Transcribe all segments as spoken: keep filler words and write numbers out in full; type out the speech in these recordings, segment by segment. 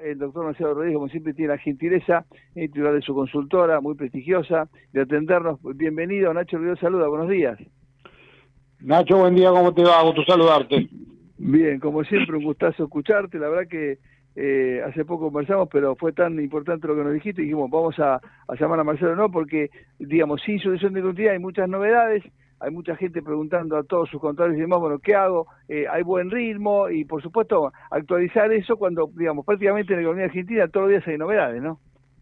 El doctor Marcelo Rodríguez, como siempre, tiene la gentileza, el titular de su consultora, muy prestigiosa, de atendernos. Bienvenido, Nacho Rivero saluda, buenos días. Nacho, buen día, ¿cómo te va? Gusto saludarte. Bien, como siempre, un gustazo escucharte. La verdad que eh, hace poco conversamos, pero fue tan importante lo que nos dijiste, y dijimos, vamos a, a llamar a Marcelo, no, porque, digamos, sin solución de continuidad hay muchas novedades. Hay mucha gente preguntando a todos sus contadores y demás, bueno, ¿qué hago? Eh, hay buen ritmo y, por supuesto, actualizar eso cuando, digamos, prácticamente en la economía argentina todos los días hay novedades, ¿no?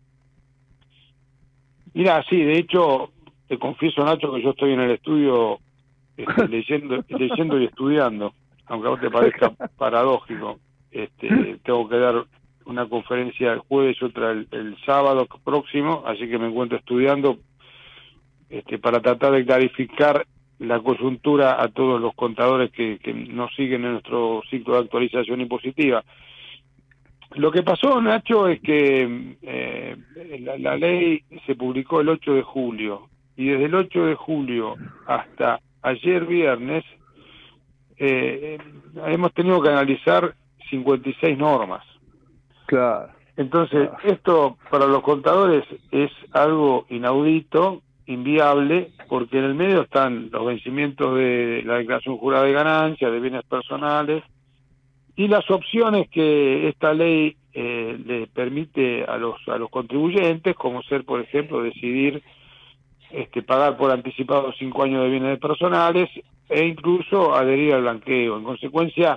Mira, sí, de hecho, te confieso, Nacho, que yo estoy en el estudio este, leyendo, leyendo y estudiando, aunque a vos te parezca paradójico. Este, tengo que dar una conferencia el jueves y otra el, el sábado próximo, así que me encuentro estudiando este, para tratar de clarificar la coyuntura a todos los contadores que, que nos siguen en nuestro ciclo de actualización impositiva. Lo que pasó, Nacho, es que eh, la, la ley se publicó el ocho de julio y desde el ocho de julio hasta ayer viernes eh, hemos tenido que analizar cincuenta y seis normas. Claro. Entonces, Claro. esto para los contadores es algo inaudito, inviable, porque en el medio están los vencimientos de la declaración jurada de ganancias, de bienes personales, y las opciones que esta ley eh, le permite a los a los contribuyentes, como ser, por ejemplo, decidir este, pagar por anticipado cinco años de bienes personales e incluso adherir al blanqueo. En consecuencia,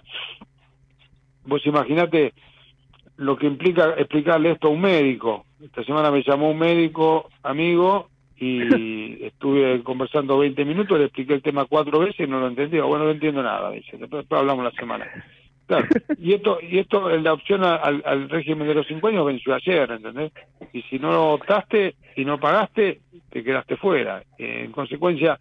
vos imaginate lo que implica explicarle esto a un médico. Esta semana me llamó un médico amigo y estuve conversando veinte minutos, le expliqué el tema cuatro veces y no lo entendía. Bueno, no entiendo nada, dice. Después, después hablamos la semana. Claro, y esto, y esto, la opción al, al régimen de los cinco años venció ayer, ¿entendés? Y si no optaste y no pagaste, te quedaste fuera. Eh, en consecuencia,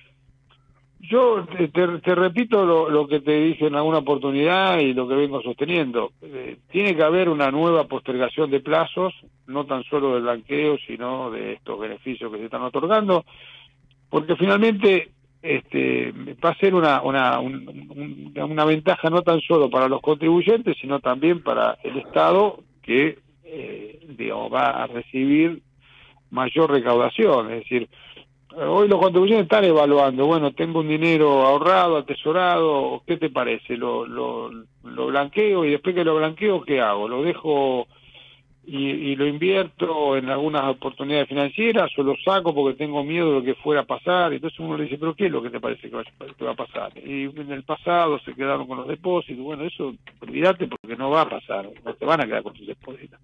yo te, te, te repito lo, lo que te dije en alguna oportunidad y lo que vengo sosteniendo. Eh, tiene que haber una nueva postergación de plazos, no tan solo del blanqueo, sino de estos beneficios que se están otorgando, porque finalmente este va a ser una una un, una ventaja no tan solo para los contribuyentes, sino también para el Estado, que eh, digamos va a recibir mayor recaudación. Es decir, hoy los contribuyentes están evaluando, bueno, tengo un dinero ahorrado, atesorado, ¿qué te parece? Lo lo lo blanqueo, y después que lo blanqueo, ¿qué hago? ¿Lo dejo y, y lo invierto en algunas oportunidades financieras, o lo saco porque tengo miedo de lo que fuera a pasar? Entonces uno le dice, ¿pero qué es lo que te parece que va, que va a pasar? Y en el pasado se quedaron con los depósitos. Bueno, eso olvídate, porque no va a pasar, no te van a quedar con tus depósitos.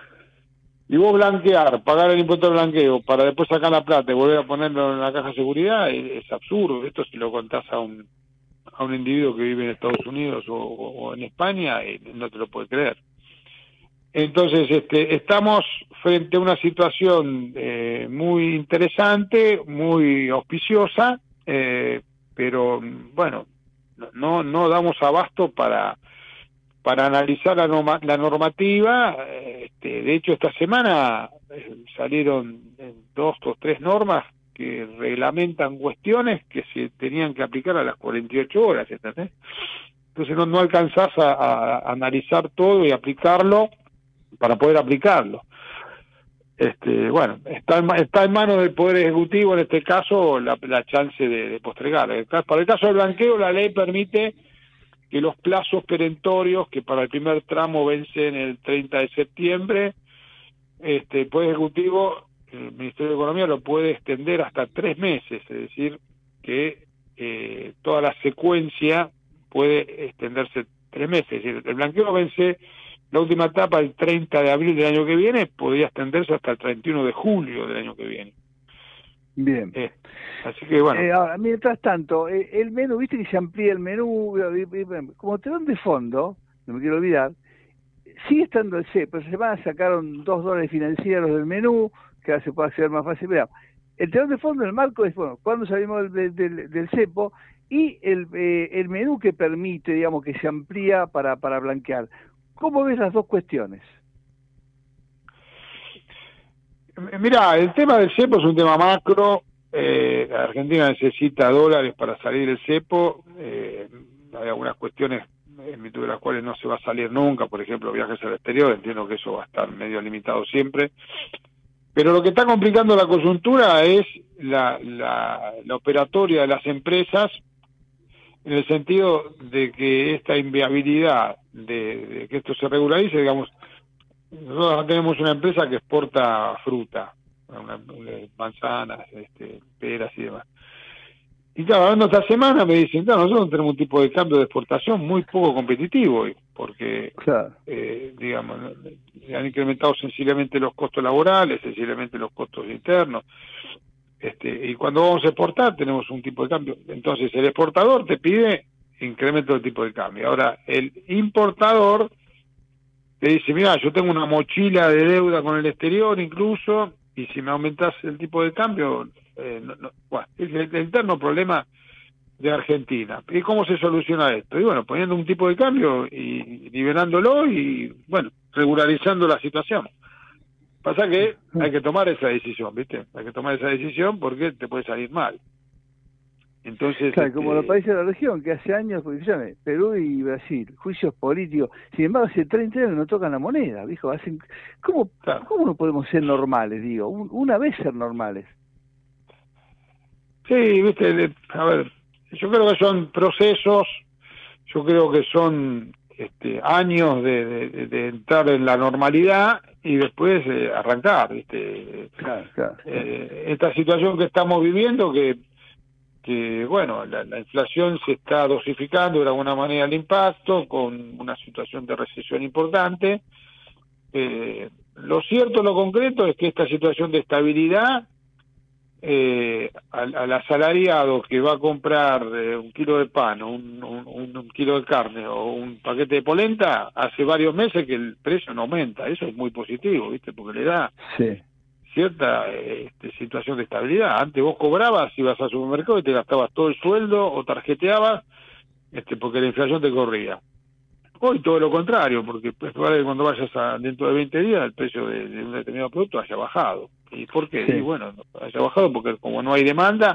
Y vos blanquear, pagar el impuesto de blanqueo para después sacar la plata y volver a ponerlo en la caja de seguridad, es, es absurdo. Esto, si lo contás a un a un individuo que vive en Estados Unidos o, o, o en España, eh, no te lo puede creer. Entonces, este, estamos frente a una situación eh, muy interesante, muy auspiciosa, eh, pero bueno, no no damos abasto para para analizar la, norma, la normativa. Este, de hecho, esta semana eh, salieron dos o tres normas que reglamentan cuestiones que se tenían que aplicar a las cuarenta y ocho horas, ¿entendés? Entonces no, no alcanzás a, a analizar todo y aplicarlo para poder aplicarlo. Este, bueno, está en, está en manos del Poder Ejecutivo, en este caso, la, la chance de, de postergar. Para el caso del blanqueo, la ley permite que los plazos perentorios, que para el primer tramo vencen el treinta de septiembre, este, el Poder Ejecutivo, el Ministerio de Economía, lo puede extender hasta tres meses, es decir, que eh, toda la secuencia puede extenderse tres meses. Es decir, el blanqueo vence la última etapa el treinta de abril del año que viene, podría extenderse hasta el treinta y uno de julio del año que viene. Bien. Eh, así que bueno. Eh, ahora, mientras tanto, eh, el menú, viste que se amplía el menú, como telón de fondo, no me quiero olvidar, sigue estando el cepo. Esta semana sacaron dos dólares financieros del menú, que ahora se puede acceder más fácil. Mira, el telón de fondo, el marco es, bueno, cuando salimos del, del, del cepo, y el, eh, el menú que permite, digamos, que se amplía para, para blanquear. ¿Cómo ves las dos cuestiones? Mirá, el tema del cepo es un tema macro. Eh, Argentina necesita dólares para salir del cepo. Eh, hay algunas cuestiones en virtud de las cuales no se va a salir nunca, por ejemplo, viajes al exterior, entiendo que eso va a estar medio limitado siempre. Pero lo que está complicando la coyuntura es la, la, la operatoria de las empresas, en el sentido de que esta inviabilidad de, de que esto se regularice, digamos, nosotros tenemos una empresa que exporta fruta, una, una, manzanas, este, peras y demás. Y claro, hablando esta semana me dicen, claro, nosotros tenemos un tipo de cambio de exportación muy poco competitivo, porque, claro. eh, digamos, han incrementado sensiblemente los costos laborales, sensiblemente los costos internos, este, y cuando vamos a exportar tenemos un tipo de cambio. Entonces el exportador te pide incremento del tipo de cambio. Ahora, el importador te dice, mira, yo tengo una mochila de deuda con el exterior incluso, y si me aumentas el tipo de cambio... Eh, no, no, bueno, es el, el eterno problema de Argentina. ¿Y cómo se soluciona esto? Y bueno, poniendo un tipo de cambio y liberándolo y, bueno, regularizando la situación. Pasa que hay que tomar esa decisión, ¿viste? Hay que tomar esa decisión porque te puede salir mal. Entonces, claro, este... como los países de la región, que hace años, pues, fíjame, Perú y Brasil, juicios políticos, sin embargo hace treinta años no tocan la moneda, ¿viejo? Hacen... ¿Cómo, claro. ¿Cómo no podemos ser normales, digo? Un, una vez ser normales. Sí, viste, a ver, yo creo que son procesos, yo creo que son este, años de, de, de entrar en la normalidad y después eh, arrancar, viste. Claro, claro. Eh, esta situación que estamos viviendo, que, que bueno, la, la inflación se está dosificando de alguna manera el impacto, con una situación de recesión importante. Eh, lo cierto, lo concreto es que esta situación de estabilidad, Eh, al, al asalariado que va a comprar eh, un kilo de pan, un, un, un kilo de carne o un paquete de polenta, hace varios meses que el precio no aumenta. Eso es muy positivo, ¿viste? Porque le da sí. cierta este, situación de estabilidad. Antes vos cobrabas, ibas al supermercado y te gastabas todo el sueldo o tarjeteabas este, porque la inflación te corría. Hoy todo lo contrario, porque pues, cuando vayas a, dentro de veinte días el precio de, de un determinado producto haya bajado. ¿Y por qué? Sí. Y bueno, haya bajado porque como no hay demanda,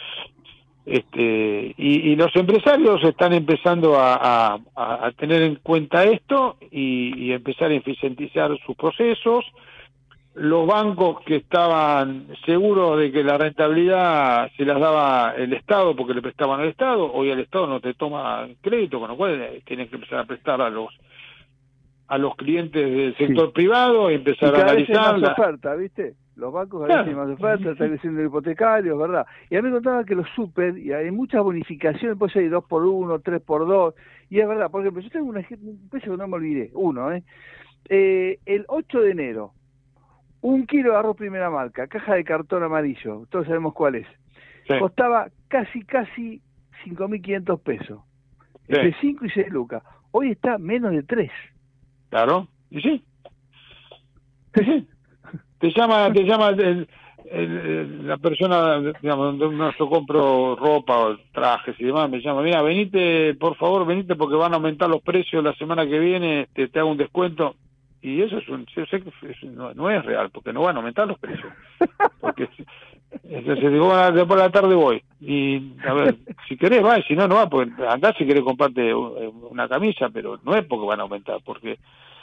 este y, y los empresarios están empezando a, a, a tener en cuenta esto y, y empezar a eficientizar sus procesos. Los bancos que estaban seguros de que la rentabilidad se las daba el Estado porque le prestaban al Estado, hoy el Estado no te toma crédito, con lo cual tienen que empezar a prestar a los a los clientes del sector sí. privado y empezar y cada a analizar vez hay más oferta, ¿viste? Los bancos a veces hay más oferta, están creciendo hipotecarios, ¿verdad? Y a mí me contaban que los super, y hay muchas bonificaciones, pues hay dos por uno, tres por dos, y es verdad, por ejemplo, yo tengo un ejemplo que no me olvidé, uno, ¿eh? eh el ocho de enero, un kilo de arroz primera marca, caja de cartón amarillo, todos sabemos cuál es, sí. Costaba casi, casi cinco mil quinientos pesos, sí. Entre cinco y seis lucas, hoy está menos de tres. Claro, y sí, sí, sí. Te llama, te llama el, el, el, la persona, digamos, donde uno yo compro ropa o trajes y demás, me llama, mira, venite, por favor, venite porque van a aumentar los precios la semana que viene, te, te hago un descuento. Y eso es un, yo sé que es, no, no es real, porque no van a aumentar los precios. Porque entonces digo, bueno, después de la tarde voy. Y a ver, si querés va, y si no, no va, porque andás si querés comprarte una camisa, pero no es porque van a aumentar, porque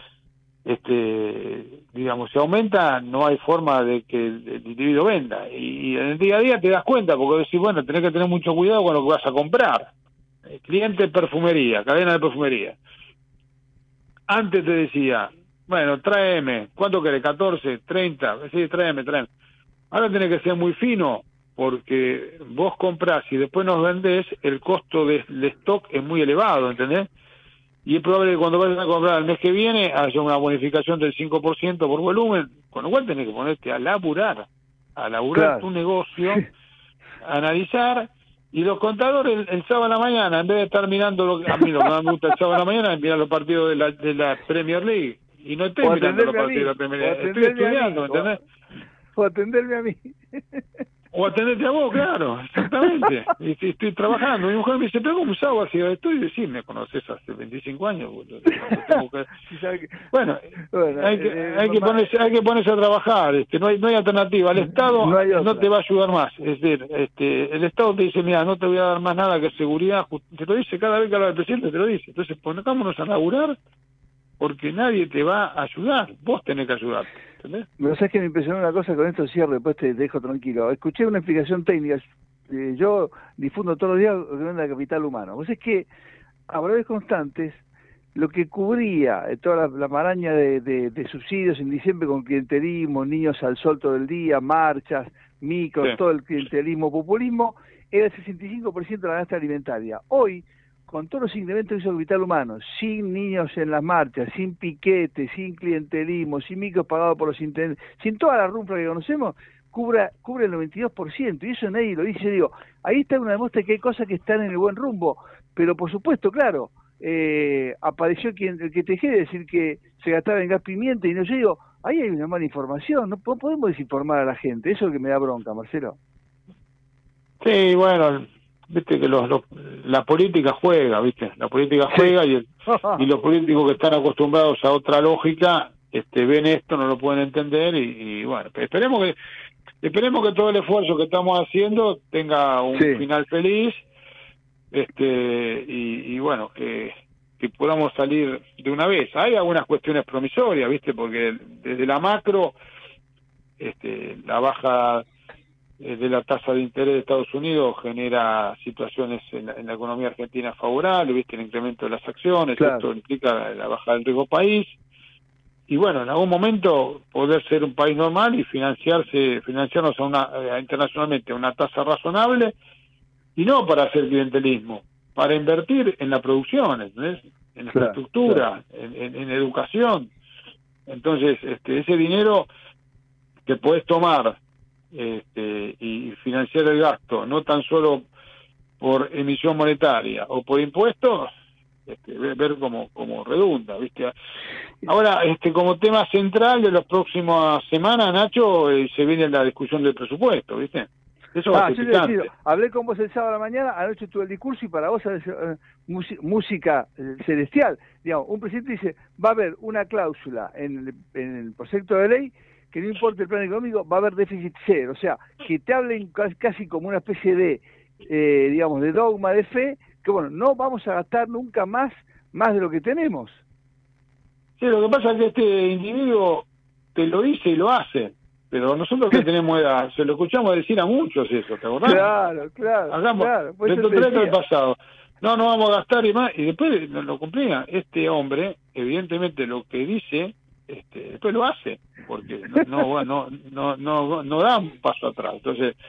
este digamos, si aumenta no hay forma de que el individuo venda, y en el día a día te das cuenta, porque decís, bueno, tenés que tener mucho cuidado con lo que vas a comprar. El cliente de perfumería, cadena de perfumería, antes te decía, bueno, tráeme, ¿cuánto querés? catorce, treinta, sí, tráeme, tráeme. Ahora tenés que ser muy fino, porque vos comprás y después nos vendés, el costo del de stock es muy elevado, ¿entendés? Y es probable que cuando vayas a comprar el mes que viene haya una bonificación del cinco por ciento por volumen, con lo cual tenés que ponerte a laburar, a laburar claro. tu negocio, a analizar, y los contadores el, el sábado a la mañana, en vez de estar mirando, lo que, a mí lo que me gusta el sábado a la mañana es mirar los partidos de la, de la Premier League, y no estoy mirando los partidos de la Premier League, estoy estudiando, ¿me entendés? O atenderme a mí. O atenderte a vos, claro, exactamente. Y estoy, estoy trabajando. Mi mujer me dice, pero ¿cómo usaba así esto? Y decir, me conoces hace veinticinco años. Boludo. Tengo que... Bueno, bueno, hay que, eh, hay, que mamá... ponerse, hay que ponerse a trabajar. Este, no hay no hay alternativa. El Estado no, no te va a ayudar más. Es decir, este, el Estado te dice, mira, no te voy a dar más nada que seguridad. Te lo dice cada vez que habla el presidente, te lo dice. Entonces, pongámonos a laburar porque nadie te va a ayudar. Vos tenés que ayudarte. ¿Entendés? Pero sabes que me impresionó una cosa, con esto cierro, después te dejo tranquilo. Escuché una explicación técnica, eh, yo difundo todos los días lo que viene de capital humano. Pues es que a valores constantes, lo que cubría eh, toda la, la maraña de, de, de subsidios en diciembre con clientelismo, niños al sol todo el día, marchas, micros, sí. todo el clientelismo, populismo, era el sesenta y cinco por ciento de la canasta alimentaria. Hoy, con todos los incrementos que hizo Capital Humano, sin niños en las marchas, sin piquetes, sin clientelismo, sin micros pagados por los intendentes, sin toda la rumba que conocemos, cubre, cubre el noventa y dos por ciento, y eso nadie lo dice. Yo digo, ahí está una demuestra que hay cosas que están en el buen rumbo, pero por supuesto, claro, eh, apareció quien el que te quiere decir que se gastaba en gas pimienta, y no, yo digo, ahí hay una mala información, no podemos desinformar a la gente, eso es lo que me da bronca, Marcelo. Sí, bueno... Viste que los, los, la política juega, viste, la política juega sí. y, el, y los políticos que están acostumbrados a otra lógica, este, ven esto, no lo pueden entender y, y bueno, esperemos que esperemos que todo el esfuerzo que estamos haciendo tenga un sí. final feliz, este y, y bueno, que, que podamos salir de una vez. Hay algunas cuestiones promisorias, viste, porque desde la macro, este, la baja de la tasa de interés de Estados Unidos genera situaciones en la, en la economía argentina favorables, viste, el incremento de las acciones, claro. Esto implica la baja del riesgo país, y bueno, en algún momento poder ser un país normal y financiarse, financiarnos a una, eh, internacionalmente a una tasa razonable, y no para hacer clientelismo, para invertir en la producción, ¿entendés? En la claro, infraestructura, claro. En, en, en educación. Entonces, este, ese dinero que podés tomar Este, y financiar el gasto, no tan solo por emisión monetaria o por impuestos, este, ver cómo, cómo redunda, ¿viste? Ahora, este, como tema central de las próximas semanas, Nacho, eh, se viene la discusión del presupuesto, ¿viste? Eso va ah, a ser yo decido, hablé con vos el sábado a la mañana, anoche tuve el discurso y para vos eh, música eh, celestial, digamos, un presidente dice, va a haber una cláusula en el, en el proyecto de ley que no importa el plan económico, va a haber déficit cero, o sea, que te hablen casi como una especie de, eh, digamos, de dogma de fe, que bueno, no vamos a gastar nunca más, más de lo que tenemos. Sí, lo que pasa es que este individuo te lo dice y lo hace, pero nosotros que tenemos edad, se lo escuchamos decir a muchos eso, ¿te acordás? Claro, claro, Hagamos, claro. Retrotrato del pasado. No, no vamos a gastar y más, y después no lo cumplía. Este hombre, evidentemente lo que dice, este, después lo hace, porque no no, no no no no da un paso atrás. Entonces,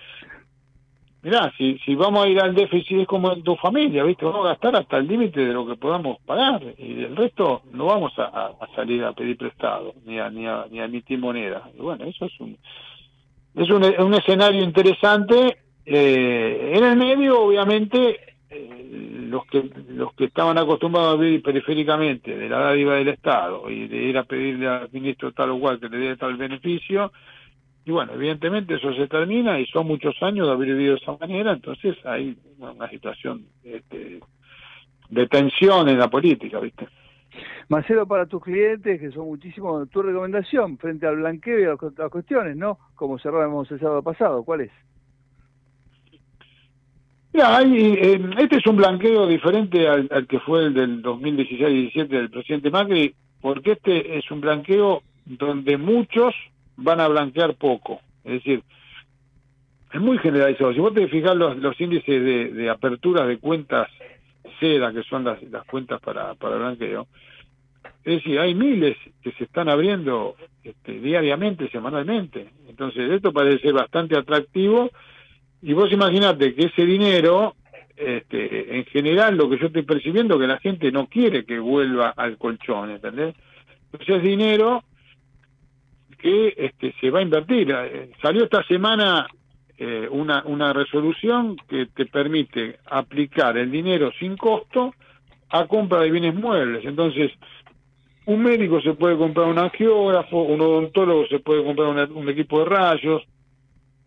mirá, si si vamos a ir al déficit es como en tu familia, ¿viste? Vamos a gastar hasta el límite de lo que podamos pagar y el resto no vamos a, a salir a pedir prestado ni a ni a, ni a emitir moneda. Y bueno, eso es un es un, un escenario interesante. Eh, en el medio, obviamente, eh, los que los que estaban acostumbrados a vivir periféricamente de la dádiva del Estado y de ir a pedirle al ministro tal o cual que le dé tal beneficio, y bueno, evidentemente eso se termina y son muchos años de haber vivido de esa manera, entonces hay una situación este, de tensión en la política, ¿viste? Marcelo, para tus clientes, que son muchísimos, tu recomendación frente al blanqueo y a las cuestiones, ¿no? Como cerramos el sábado pasado, ¿cuál es? Mira, hay, eh, este es un blanqueo diferente al, al que fue el del dos mil dieciséis diecisiete del presidente Macri, porque este es un blanqueo donde muchos van a blanquear poco. Es decir, es muy generalizado. Si vos te fijás los, los índices de, de apertura de cuentas seda, que son las, las cuentas para, para blanqueo, es decir, hay miles que se están abriendo este, diariamente, semanalmente. Entonces, esto parece ser bastante atractivo. Y vos imaginate que ese dinero, este, en general, lo que yo estoy percibiendo es que la gente no quiere que vuelva al colchón, ¿entendés? Entonces es dinero que este, se va a invertir. Salió esta semana eh, una, una resolución que te permite aplicar el dinero sin costo a compra de bienes muebles. Entonces, un médico se puede comprar un angiógrafo, un odontólogo se puede comprar una, un equipo de rayos,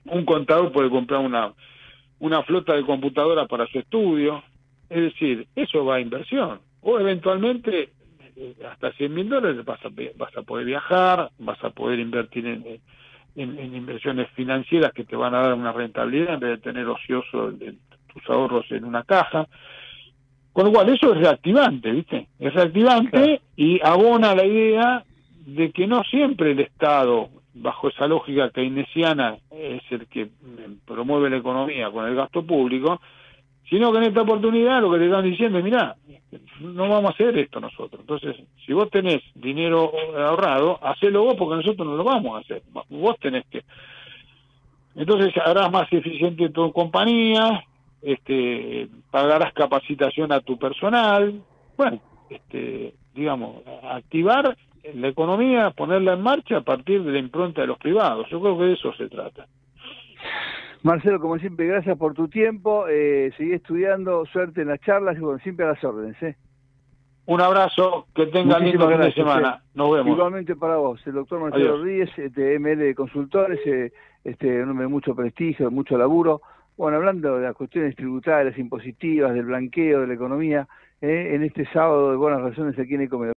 un contador puede comprar una, una flota de computadoras para su estudio. Es decir, eso va a inversión. O eventualmente, hasta cien mil dólares vas a, vas a poder viajar, vas a poder invertir en, en, en inversiones financieras que te van a dar una rentabilidad en vez de tener ocioso el, el, tus ahorros en una caja. Con lo cual, eso es reactivante, ¿viste? Es reactivante, claro, y abona la idea de que no siempre el Estado, bajo esa lógica keynesiana, es el que promueve la economía con el gasto público, sino que en esta oportunidad lo que te están diciendo es, mirá, no vamos a hacer esto nosotros. Entonces, si vos tenés dinero ahorrado, hacelo vos porque nosotros no lo vamos a hacer. Vos tenés que... Entonces, harás más eficiente tu compañía, este, pagarás capacitación a tu personal, bueno, este, digamos, activar la economía, ponerla en marcha a partir de la impronta de los privados. Yo creo que de eso se trata. Marcelo, como siempre, gracias por tu tiempo, eh, seguí estudiando, suerte en las charlas y bueno, siempre a las órdenes. ¿eh? Un abrazo, que tengan lindo fin de semana. Nos vemos. Igualmente para vos, el doctor Marcelo Adiós. Rodríguez, este, M L de Consultores, eh, este, un hombre de mucho prestigio, de mucho laburo. Bueno, hablando de las cuestiones tributarias, impositivas, del blanqueo, de la economía, eh, en este sábado de Buenas Razones aquí en Ecomedio.